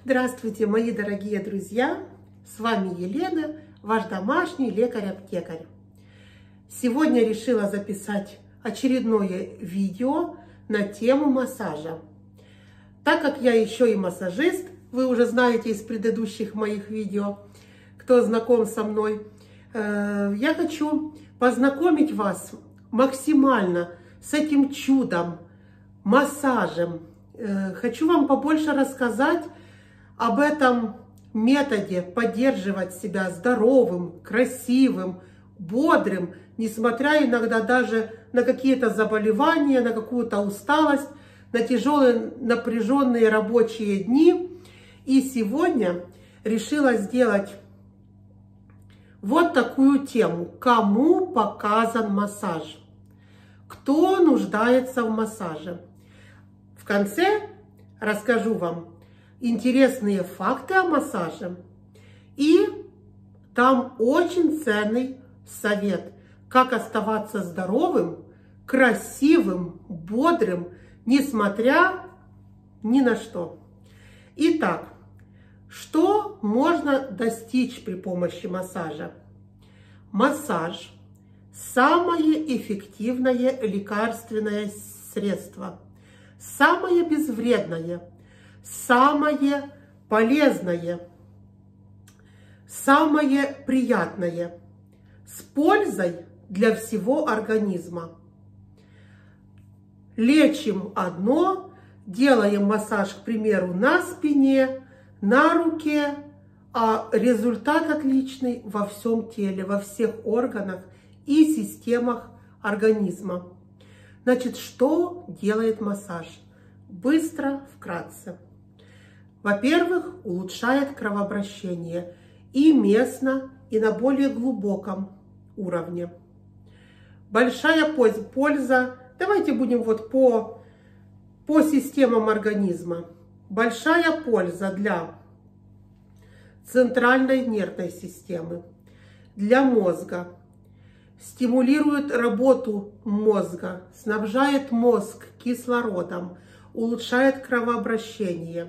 Здравствуйте, мои дорогие друзья! С вами Елена, ваш домашний лекарь-аптекарь. Сегодня решила записать очередное видео на тему массажа. Так как я еще и массажист, вы уже знаете из предыдущих моих видео, кто знаком со мной, я хочу познакомить вас максимально с этим чудом, массажем. Хочу вам побольше рассказать об этом методе поддерживать себя здоровым, красивым, бодрым, несмотря иногда даже на какие-то заболевания, на какую-то усталость, на тяжелые напряженные рабочие дни. И сегодня решила сделать вот такую тему. Кому показан массаж? Кто нуждается в массаже? В конце расскажу вам интересные факты о массаже. И там очень ценный совет, как оставаться здоровым, красивым, бодрым, несмотря ни на что. Итак, что можно достичь при помощи массажа? Массаж – самое эффективное лекарственное средство, самое безвредное, самое полезное, самое приятное, с пользой для всего организма. Лечим одно, делаем массаж, к примеру, на спине, на руке, а результат отличный во всем теле, во всех органах и системах организма. Значит, что делает массаж? Быстро, вкратце. Во-первых, улучшает кровообращение и местно, и на более глубоком уровне. Большая польза, давайте будем вот по системам организма. Большая польза для центральной нервной системы, для мозга. Стимулирует работу мозга, снабжает мозг кислородом, улучшает кровообращение.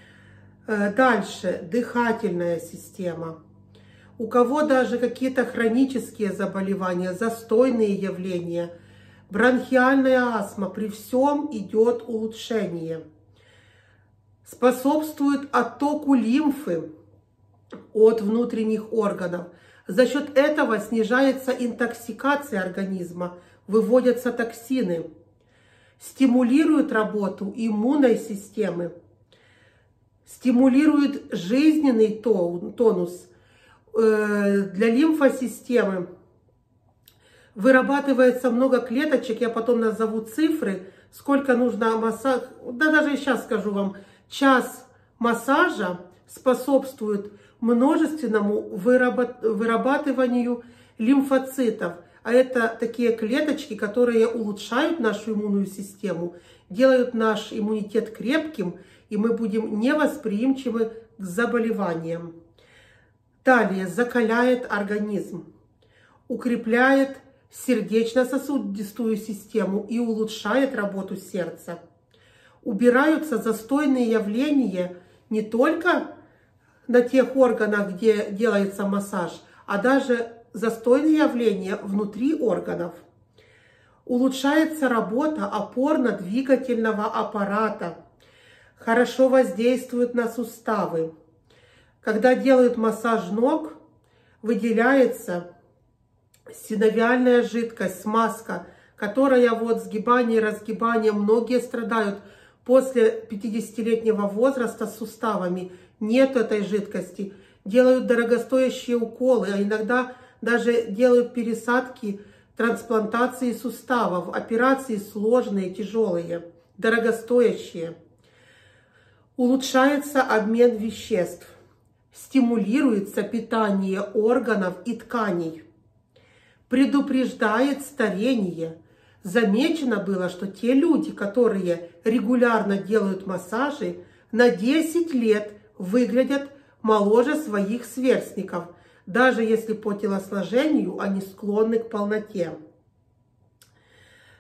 Дальше дыхательная система. У кого даже какие-то хронические заболевания, застойные явления, бронхиальная астма, при всем идет улучшение. Способствует оттоку лимфы от внутренних органов. За счет этого снижается интоксикация организма, выводятся токсины. Стимулирует работу иммунной системы. Стимулирует жизненный тонус. Для лимфосистемы вырабатывается много клеточек. Я потом назову цифры, сколько нужно массажа. Да даже сейчас скажу вам. Час массажа способствует множественному вырабатыванию лимфоцитов. А это такие клеточки, которые улучшают нашу иммунную систему, делают наш иммунитет крепким, и мы будем невосприимчивы к заболеваниям. Далее, закаляет организм, укрепляет сердечно-сосудистую систему и улучшает работу сердца. Убираются застойные явления не только на тех органах, где делается массаж, а даже застойные явления внутри органов. Улучшается работа опорно-двигательного аппарата. Хорошо воздействует на суставы. Когда делают массаж ног, выделяется синовиальная жидкость, смазка, которая вот сгибание и разгибание, многие страдают после 50-летнего возраста с суставами. Нет этой жидкости. Делают дорогостоящие уколы, а иногда даже делают пересадки, трансплантации суставов, операции сложные, тяжелые, дорогостоящие. Улучшается обмен веществ, стимулируется питание органов и тканей, предупреждает старение. Замечено было, что те люди, которые регулярно делают массажи, на 10 лет выглядят моложе своих сверстников, даже если по телосложению они склонны к полноте.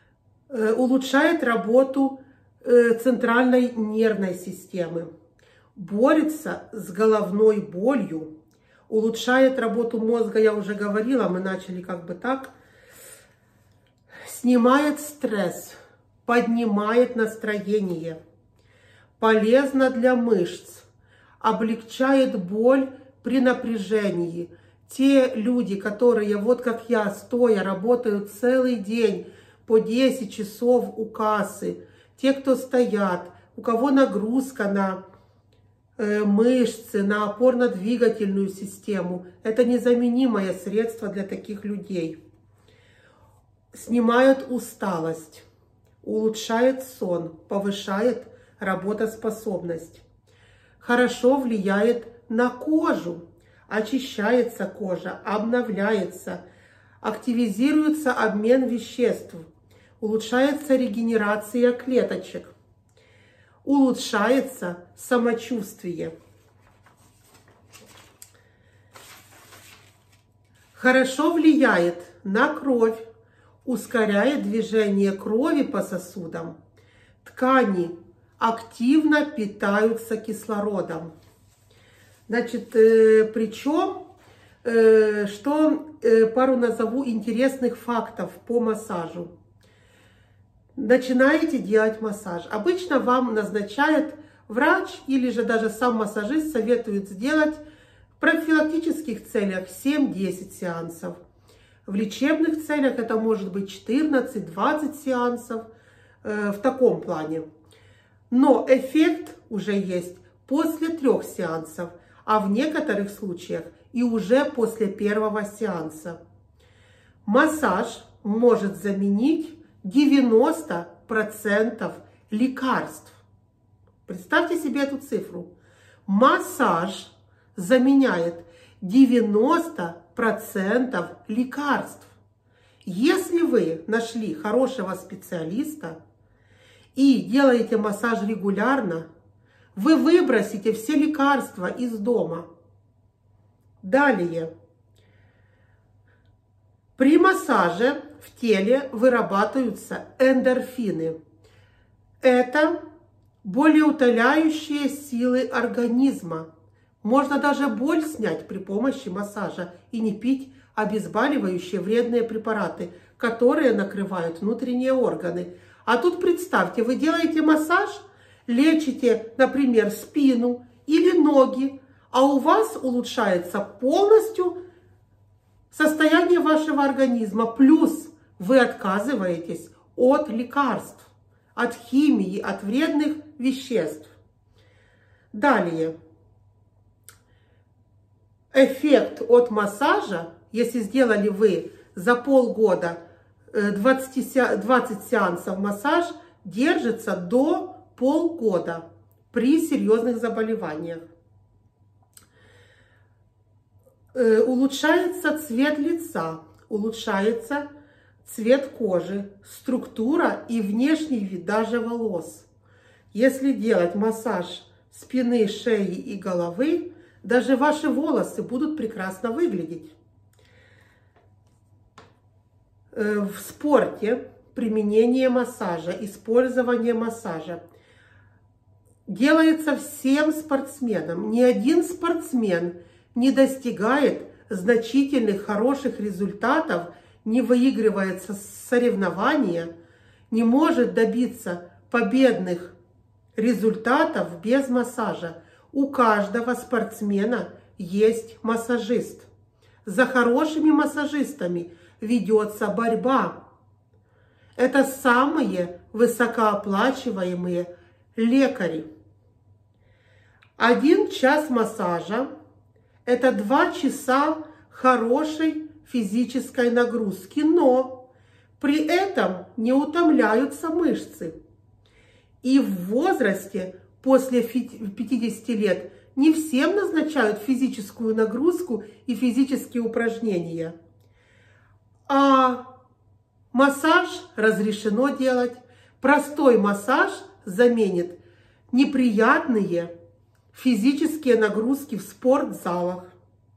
Улучшает работу центральной нервной системы. борется с головной болью, улучшает работу мозга, я уже говорила, мы начали как бы так, снимает стресс, поднимает настроение, полезно для мышц, облегчает боль при напряжении. Те люди, которые, вот как я, стоя, работают целый день по 10 часов у кассы, те, кто стоят, у кого нагрузка на мышцы, на опорно-двигательную систему, это незаменимое средство для таких людей. Снимает усталость, улучшает сон, повышает работоспособность. Хорошо влияет на кожу, очищается кожа, обновляется, активизируется обмен веществ, улучшается регенерация клеточек, улучшается самочувствие. Хорошо влияет на кровь, ускоряет движение крови по сосудам. Ткани активно питаются кислородом. Значит, причем, пару назову интересных фактов по массажу. Начинаете делать массаж. Обычно вам назначает врач или же даже сам массажист советует сделать в профилактических целях 7-10 сеансов. В лечебных целях это может быть 14-20 сеансов в таком плане. Но эффект уже есть после 3 сеансов, а в некоторых случаях и уже после 1-го сеанса. Массаж может заменить 90% лекарств. Представьте себе эту цифру. Массаж заменяет 90% лекарств. Если вы нашли хорошего специалиста и делаете массаж регулярно, вы выбросите все лекарства из дома. Далее. При массаже в теле вырабатываются эндорфины. Это болеутоляющие силы организма. Можно даже боль снять при помощи массажа и не пить обезболивающие вредные препараты, которые накрывают внутренние органы. А тут представьте, вы делаете массаж, лечите, например, спину или ноги, а у вас улучшается полностью состояние вашего организма. Плюс вы отказываетесь от лекарств, от химии, от вредных веществ. Далее. Эффект от массажа, если сделали вы за полгода 20 сеансов массаж, держится до полгода при серьезных заболеваниях. Улучшается цвет лица, улучшается цвет кожи, структура и внешний вид даже волос. Если делать массаж спины, шеи и головы, даже ваши волосы будут прекрасно выглядеть. В спорте применение массажа, использование массажа делается всем спортсменам. Ни один спортсмен не достигает значительных хороших результатов, не выигрывает соревнования, не может добиться победных результатов без массажа. У каждого спортсмена есть массажист. За хорошими массажистами ведется борьба. Это самые высокооплачиваемые лекари. 1 час массажа – это 2 часа хорошей физической нагрузки, но при этом не утомляются мышцы. И в возрасте после 50 лет не всем назначают физическую нагрузку и физические упражнения. А массаж разрешено делать. Простой массаж заменит неприятные физические нагрузки в спортзалах.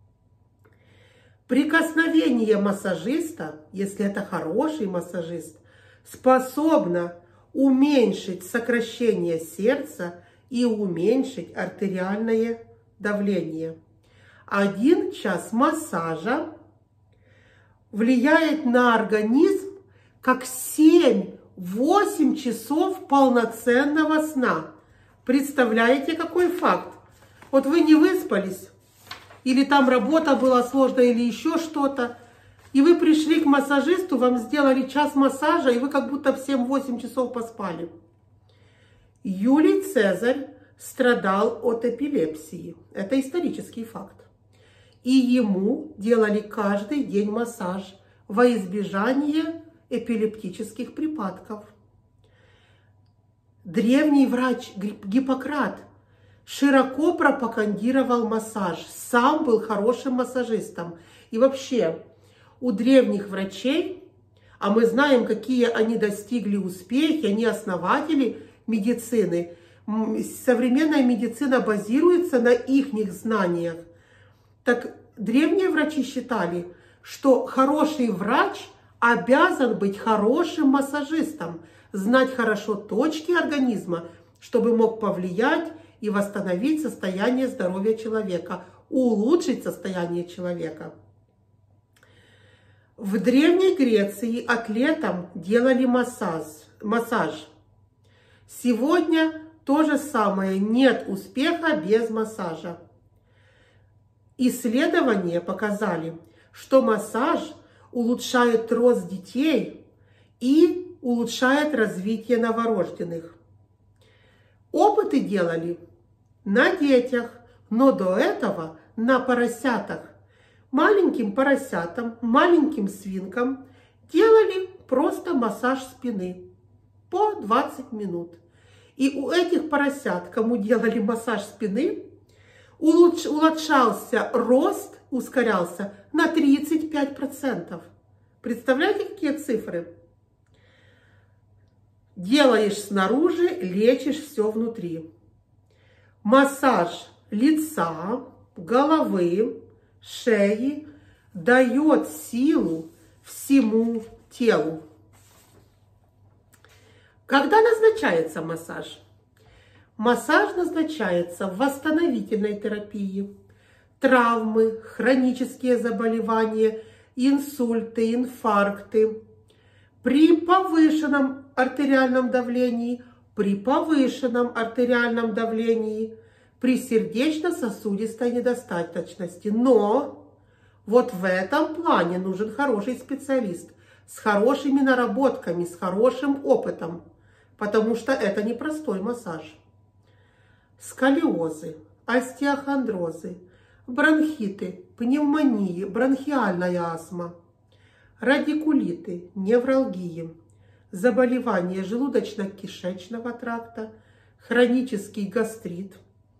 Прикосновение массажиста, если это хороший массажист, способно уменьшить сокращение сердца и уменьшить артериальное давление. 1 час массажа влияет на организм как 7-8 часов полноценного сна. Представляете, какой факт? Вот вы не выспались, или там работа была сложная, или еще что-то, и вы пришли к массажисту, вам сделали час массажа, и вы как будто в 7-8 часов поспали. Юлий Цезарь страдал от эпилепсии. Это исторический факт. И ему делали каждый день массаж во избежание эпилептических припадков. Древний врач Гиппократ широко пропагандировал массаж. Сам был хорошим массажистом. И вообще у древних врачей, а мы знаем, какие они достигли успехи, они основатели медицины. Современная медицина базируется на их знаниях. Так древние врачи считали, что хороший врач обязан быть хорошим массажистом, знать хорошо точки организма, чтобы мог повлиять и восстановить состояние здоровья человека, улучшить состояние человека. В Древней Греции атлетам делали массаж. Сегодня то же самое, нет успеха без массажа. Исследования показали, что массаж улучшает рост детей и улучшает развитие новорожденных. Опыты делали на детях, но до этого на поросятах. Маленьким поросятам, маленьким свинкам делали просто массаж спины по 20 минут. И у этих поросят, кому делали массаж спины, улучшался рост, ускорялся на 35%. Представляете, какие цифры? Делаешь снаружи, лечишь все внутри. Массаж лица, головы, шеи дает силу всему телу. Когда назначается массаж? Массаж назначается в восстановительной терапии. Травмы, хронические заболевания, инсульты, инфаркты. При повышенном артериальном давлении, при сердечно-сосудистой недостаточности. Но вот в этом плане нужен хороший специалист с хорошими наработками, с хорошим опытом, потому что это непростой массаж. Сколиозы, остеохондрозы, бронхиты, пневмонии, бронхиальная астма, радикулиты, невралгии, заболевания желудочно-кишечного тракта, хронический гастрит,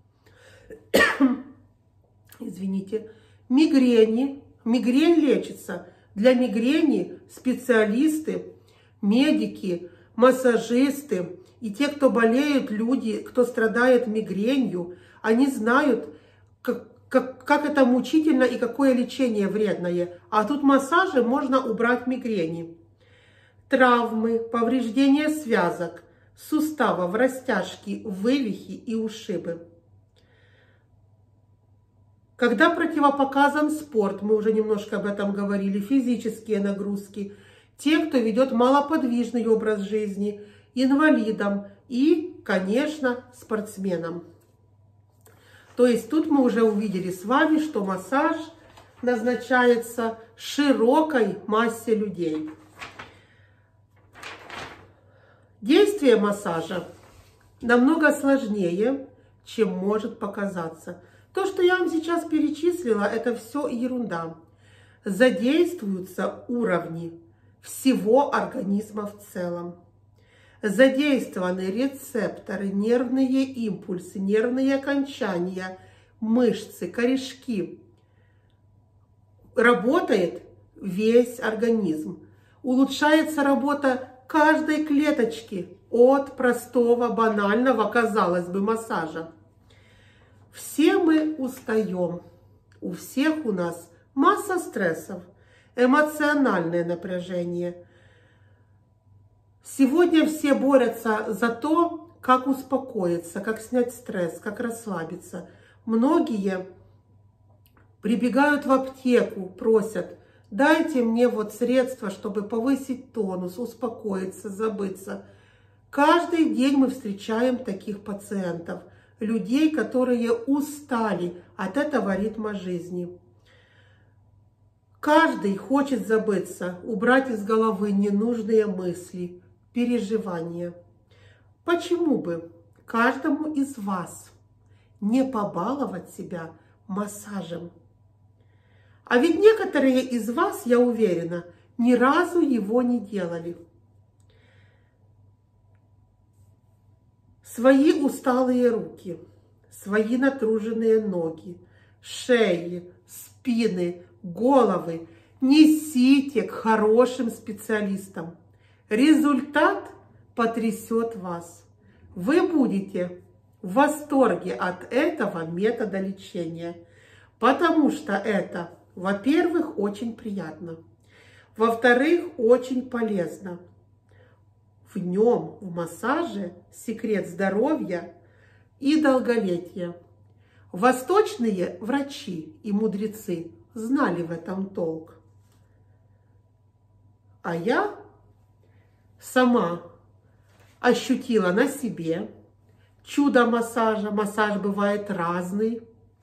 мигрень лечится. Для мигрени специалисты, медики, массажисты и те, кто болеют, люди, кто страдает мигренью, они знают, как это мучительно и какое лечение вредное. А тут массажем можно убрать мигрени. Травмы, повреждения связок, суставов, растяжки, вывихи и ушибы. Когда противопоказан спорт, мы уже немножко об этом говорили, физические нагрузки, те, кто ведет малоподвижный образ жизни, инвалидам и, конечно, спортсменам. То есть тут мы уже увидели с вами, что массаж назначается широкой массе людей. Действие массажа намного сложнее, чем может показаться. То, что я вам сейчас перечислила, это все ерунда. Задействуются уровни всего организма в целом. Задействованы рецепторы, нервные импульсы, нервные окончания, мышцы, корешки. Работает весь организм. Улучшается работа каждой клеточки от простого, банального, казалось бы, массажа. Все мы устаем. У всех у нас масса стрессов, эмоциональное напряжение. Сегодня все борются за то, как успокоиться, как снять стресс, как расслабиться. Многие прибегают в аптеку, просят: дайте мне вот средства, чтобы повысить тонус, успокоиться, забыться. Каждый день мы встречаем таких пациентов, людей, которые устали от этого ритма жизни. Каждый хочет забыться, убрать из головы ненужные мысли, переживания. Почему бы каждому из вас не побаловать себя массажем? А ведь некоторые из вас, я уверена, ни разу его не делали. Свои усталые руки, свои натруженные ноги, шеи, спины, головы несите к хорошим специалистам. Результат потрясет вас. Вы будете в восторге от этого метода лечения, потому что это, во-первых, очень приятно, во-вторых, очень полезно. В нем, в массаже, секрет здоровья и долголетия. Восточные врачи и мудрецы знали в этом толк. А я сама ощутила на себе чудо массажа. Массаж бывает разный.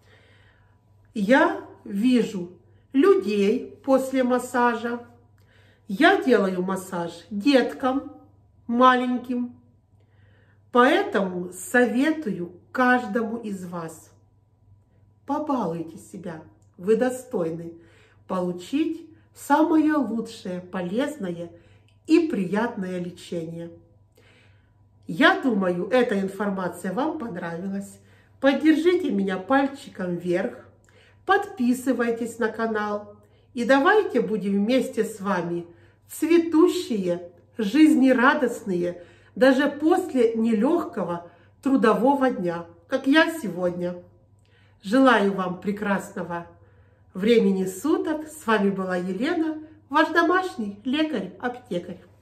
Я вижу людей после массажа. Я делаю массаж деткам маленьким. Поэтому советую каждому из вас: побалуйте себя. Вы достойны получить самое лучшее, полезное и приятное лечение. Я думаю, эта информация вам понравилась. Поддержите меня пальчиком вверх, подписывайтесь на канал и давайте будем вместе с вами цветущие, жизнерадостные, даже после нелегкого трудового дня, как я сегодня. Желаю вам прекрасного времени суток. С вами была Елена, ваш домашний лекарь-аптекарь.